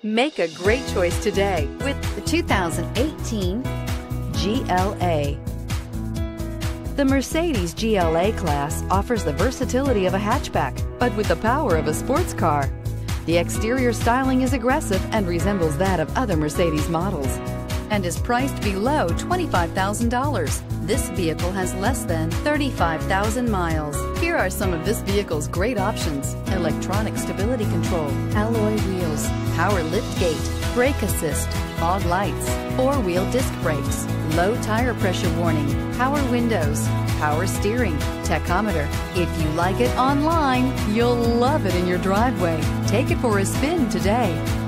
Make a great choice today with the 2018 GLA. The Mercedes GLA-Class offers the versatility of a hatchback, but with the power of a sports car. The exterior styling is aggressive and resembles that of other Mercedes models and is priced below $25,000. This vehicle has less than 35,000 miles. Here are some of this vehicle's great options: electronic stability control, alloy wheels, power liftgate, brake assist, fog lights, four-wheel disc brakes, low tire pressure warning, power windows, power steering, tachometer. If you like it online, you'll love it in your driveway. Take it for a spin today.